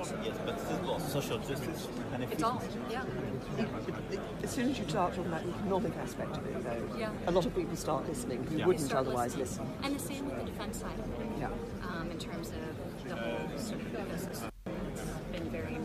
Yes, but it's about social justice and It's all, efficiency. yeah. As soon as you start talking about the economic aspect of it, though, Yeah. a lot of people start listening who Yeah. wouldn't Start otherwise listening. listen. And the same with the defense side of it. Yeah. In terms of the whole sort of ecosystem. It's been very